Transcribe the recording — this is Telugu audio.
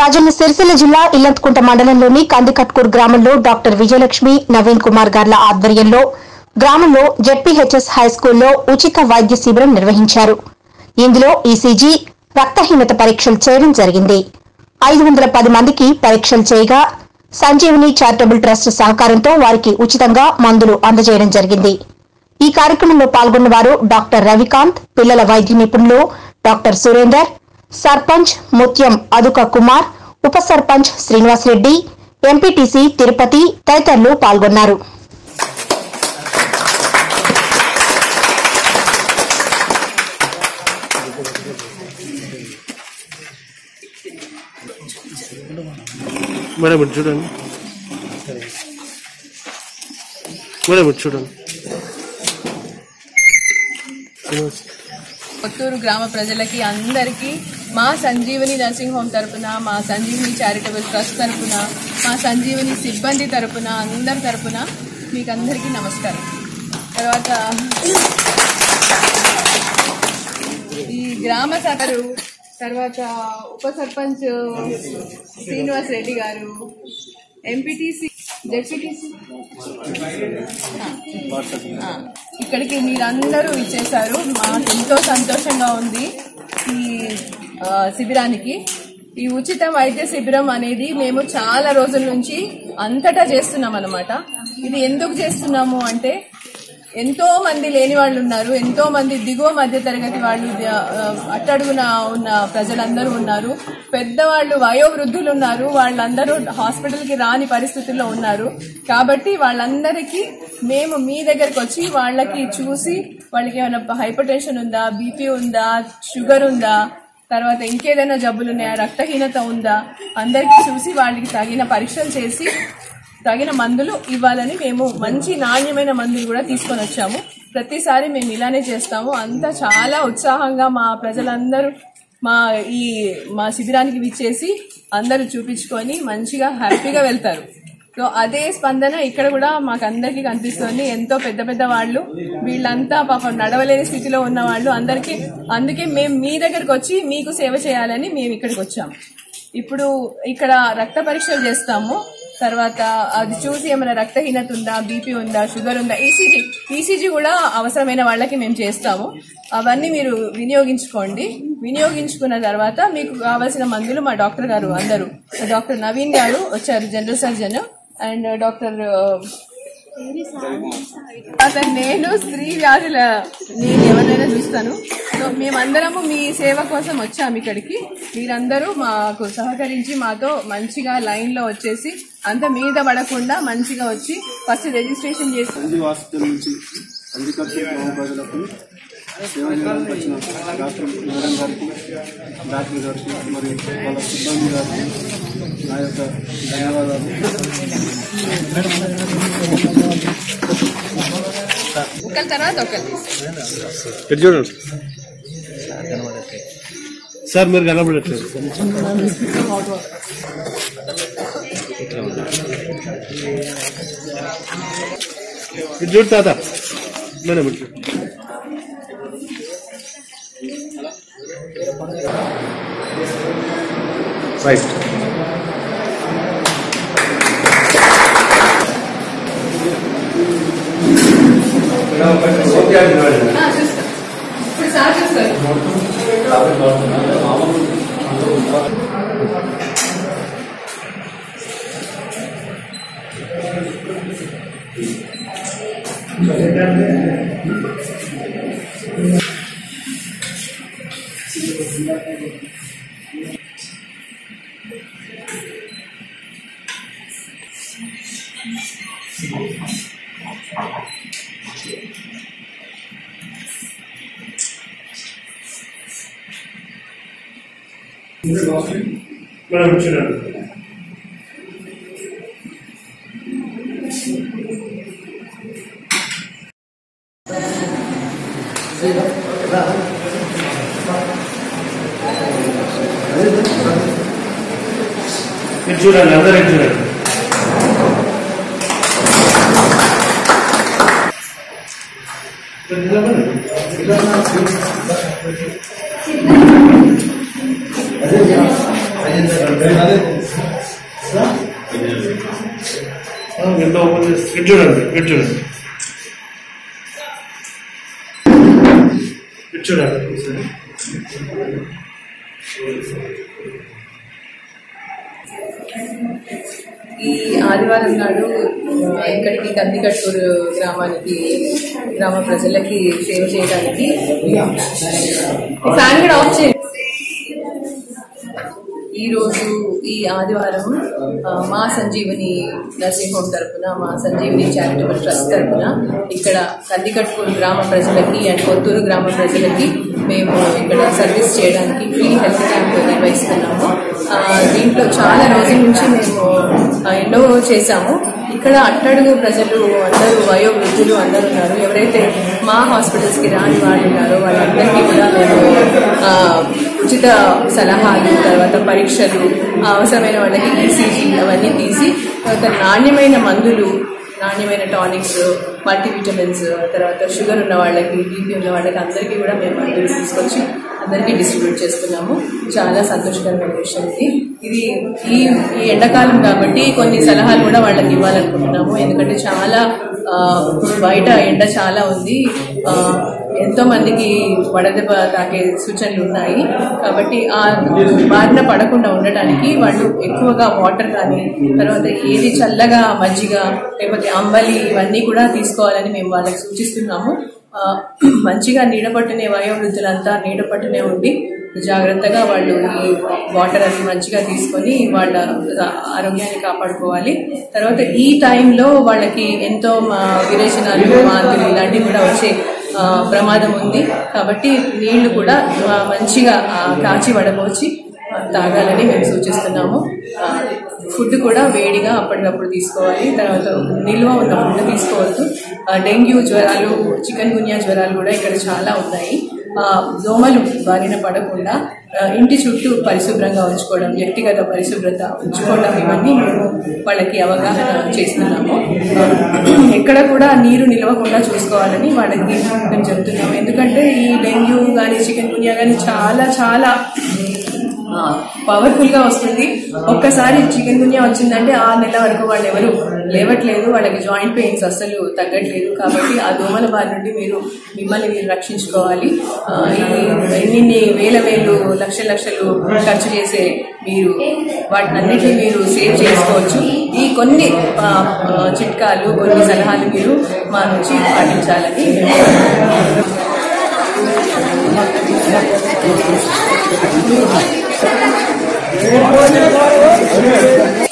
రాజన్న సిరిసిల్ల జిల్లా ఇల్లంతకుంట మండలంలోని కందికట్కూర్ గ్రామంలో డాక్టర్ విజయలక్ష్మి నవీన్ కుమార్ గార్ల ఆధ్వర్యంలో గ్రామంలో జెడ్పీహెచ్ఎస్ హైస్కూల్లో ఉచిత వైద్య శిబిరం నిర్వహించారు. ఇందులో ఈసీజీ, రక్తహీనత పరీక్షలు చేయడం జరిగింది. 510 మందికి పరీక్షలు చేయగా సంజీవని చారిటబుల్ ట్రస్ట్ సహకారంతో వారికి ఉచితంగా మందులు అందజేయడం జరిగింది. ఈ కార్యక్రమంలో పాల్గొన్న వారు డాక్టర్ రవికాంత్, పిల్లల వైద్య నిపుణులు డాక్టర్ సురేందర్, సర్పంచ్ ముత్యం అదుక కుమార్, ఉప సర్పంచ్ శ్రీనివాసరెడ్డి, ఎంపీటీసీ తిరుపతి తదితరులు పాల్గొన్నారు. కొత్తూరు గ్రామ ప్రజలకి అందరికీ మా సంజీవని నర్సింగ్ హోమ్ తరపున, మా సంజీవని చారిటబుల్ ట్రస్ట్ తరపున, మా సంజీవని సిబ్బంది తరపున, అందరి తరపున మీకు అందరికీ నమస్కారం. ఈ గ్రామ సభలు తర్వాత ఉప సర్పంచ్ శ్రీనివాస్ రెడ్డి గారు, ఎంపీటీసీ, జెడ్పీటీసీ ఇక్కడికి మీరందరూ ఇచ్చేశారు. మాకు ఎంతో సంతోషంగా ఉంది. ఈ శిబిరానికి, ఈ ఉచిత వైద్య శిబిరం అనేది మేము చాలా రోజుల నుంచి అంతటా చేస్తున్నాం అన్నమాట. ఇది ఎందుకు చేస్తున్నాము అంటే, ఎంతో మంది లేని వాళ్ళు ఉన్నారు, ఎంతో మంది దిగువ మధ్య తరగతి వాళ్ళు, అట్టడుగున ఉన్న ప్రజలందరూ ఉన్నారు, పెద్దవాళ్ళు వయోవృద్ధులు ఉన్నారు, వాళ్ళందరూ హాస్పిటల్కి రాని పరిస్థితుల్లో ఉన్నారు. కాబట్టి వాళ్ళందరికీ మేము మీ దగ్గరకు వచ్చి వాళ్ళకి చూసి, వాళ్ళకి ఏమైనా హైపర్ టెన్షన్ ఉందా, బీపీ ఉందా, షుగర్ ఉందా, తర్వాత ఇంకేదైనా జబ్బులు ఉన్నాయా, రక్తహీనత ఉందా, అందరికీ చూసి వాళ్ళకి తగిన పరీక్షలు చేసి తగిన మందులు ఇవ్వాలని మేము మంచి నాణ్యమైన మందులు కూడా తీసుకొని వచ్చాము. ప్రతిసారి మేము ఇలానే చేస్తాము. అంతా చాలా ఉత్సాహంగా మా ప్రజలందరూ మా శిబిరానికి విచ్చేసి అందరూ చూపించుకొని మంచిగా హ్యాపీగా వెళ్తారు. సో అదే స్పందన ఇక్కడ కూడా మాకు అందరికీ కనిపిస్తుంది. ఎంతో పెద్ద పెద్ద వాళ్ళు, వీళ్ళంతా పాపం నడవలేని స్థితిలో ఉన్న వాళ్ళు అందరికీ, అందుకే మేము మీ దగ్గరకు వచ్చి మీకు సేవ చేయాలని మేము ఇక్కడికి వచ్చాము. ఇప్పుడు ఇక్కడ రక్త పరీక్షలు చేస్తాము. తర్వాత అది చూసి ఏమైనా రక్తహీనత ఉందా, బీపీ ఉందా, షుగర్ ఉందా, ఈసీజీ కూడా అవసరమైన వాళ్ళకి మేము చేస్తాము. అవన్నీ మీరు వినియోగించుకోండి. వినియోగించుకున్న తర్వాత మీకు కావాల్సిన మందులు మా డాక్టర్ గారు అందరూ, డాక్టర్ నవీన్ గారు వచ్చారు, జనరల్ సర్జన్, అండ్ డాక్టర్ నేను స్త్రీ వ్యాధుల నేను ఎవరైనా చూస్తాను. సో మేమందరము మీ సేవ కోసం వచ్చాము ఇక్కడికి. మీరందరూ మాకు సహకరించి మాతో మంచిగా లైన్ లో వచ్చేసి అంత మీద పడకుండా మంచిగా వచ్చి ఫస్ట్ రిజిస్ట్రేషన్ చేసి సేవ చేయడానికి వచ్చిన డాక్టర్ మేడం గారికి, డాక్టర్ గారికి మరియు వాళ్ళ సిబ్బంది గారికి నా యొక్క ధన్యవాదాలు. చూడండి సార్, మీరు కనబడట్లేదు. చూడు తాత, మేడం రైట్. మేడం చూడండి. చూడండి, అందరూ చూడండి. విండో ఓపెన్ చేసి ఇటు చూడండి, ఇటు చూడండి, ఇటు చూడండి. ఈ ఆదివారం నాడు ఇక్కడికి కందికట్టూరు గ్రామ ప్రజలకి సేవ చేయడానికి ఫ్యాన్ కూడా ఆఫ్ చేయండి. ఈరోజు ఈ ఆదివారం మా సంజీవని నర్సింగ్ హోమ్ తరఫున, మా సంజీవని చారిటబుల్ ట్రస్ట్ తరఫున ఇక్కడ కందికట్టూరు గ్రామ ప్రజలకి అండ్ కొత్తూరు గ్రామ ప్రజలకి మేము ఇక్కడ సర్వీస్ చేయడానికి ఫ్రీ హెల్త్ క్యాంప్ నిర్వహిస్తున్నాము. దీంట్లో చాలా రోజుల నుంచి మేము ఎన్నో చేశాము. ఇక్కడ అట్టడుగు ప్రజలు అందరూ వయోవృద్ధులు అందరూ ఉన్నారు. ఎవరైతే మా హాస్పిటల్స్కి రాని వాళ్ళు ఉన్నారో వాళ్ళందరికీ కూడా మేము ఉచిత సలహాలు, తర్వాత పరీక్షలు, అవసరమైన వాళ్ళకి ఈసీజీ అవన్నీ తీసి తర్వాత నాణ్యమైన మందులు, నాణ్యమైన టానిక్స్, మల్టీవిటమిన్స్, తర్వాత షుగర్ ఉన్న వాళ్ళకి, బీపీ ఉన్న వాళ్ళకి అందరికీ కూడా మేము మందులు తీసుకొచ్చి అందరికీ డిస్ట్రిబ్యూట్ చేస్తున్నాము. చాలా సంతోషకరమైన విషయం ఇది. ఈ ఎండాకాలం కాబట్టి కొన్ని సలహాలు కూడా వాళ్ళకి ఇవ్వాలనుకుంటున్నాము. ఎందుకంటే చాలా బయట ఎండ చాలా ఉంది, ఎంతో మందికి వడదెబ్బ తాకే సూచనలు ఉన్నాయి. కాబట్టి ఆ బారిన పడకుండా ఉండటానికి వాళ్ళు ఎక్కువగా వాటర్ కానీ, తర్వాత ఏది చల్లగా మజ్జిగ లేకపోతే అంబలి ఇవన్నీ కూడా తీసుకోవాలని మేము వాళ్ళకి సూచిస్తున్నాము. మంచిగా నీడపట్టునే వయోవృద్ధులంతా నీడపట్టునే ఉండి జాగ్రత్తగా వాళ్ళు ఈ వాటర్ అది మంచిగా తీసుకొని వాళ్ళ ఆరోగ్యాన్ని కాపాడుకోవాలి. తర్వాత ఈ టైంలో వాళ్ళకి ఎంతో విరేచనాలు, వాంతులు ఇలాంటివి కూడా వచ్చే ప్రమాదం ఉంది. కాబట్టి నీళ్లు కూడా మంచిగా కాచి వడపోచి తాగాలని మేము సూచిస్తున్నాము. ఫుడ్ కూడా వేడిగా అప్పటికప్పుడు తీసుకోవాలి. తర్వాత నిల్వ ఉన్న ఫుడ్ తీసుకోవద్దు. డెంగ్యూ జ్వరాలు, చికెన్ గున్యా జ్వరాలు కూడా ఇక్కడ చాలా ఉన్నాయి. దోమలు బారిన పడకుండా ఇంటి చుట్టూ పరిశుభ్రంగా ఉంచుకోవడం, వ్యక్తిగత పరిశుభ్రత ఉంచుకోవడం, ఇవన్నీ మేము వాళ్ళకి అవగాహన చేస్తున్నాము. ఎక్కడ కూడా నీరు నిలవకుండా చూసుకోవాలని వాళ్ళకి మేము చెబుతున్నాము. ఎందుకంటే ఈ డెంగ్యూ కానీ చికెన్ గున్యా కానీ చాలా చాలా పవర్ఫుల్ గా వస్తుంది. ఒక్కసారి చికెన్ గున్యా వచ్చిందంటే 6 నెలల వరకు వాళ్ళు ఎవరు లేవట్లేదు, వాళ్ళకి జాయింట్ పెయిన్స్ అస్సలు తగ్గట్లేదు. కాబట్టి ఆ దోమల బారి నుండి మిమ్మల్ని మీరు రక్షించుకోవాలి. ఎన్ని వేలు లక్షలు ఖర్చు చేసే మీరు వాటినన్నిటినీ మీరు సేవ్ చేసుకోవచ్చు. ఈ కొన్ని చిట్కాలు, కొన్ని సలహాలు మీరు మా నుంచి పాటించాలని Thank you.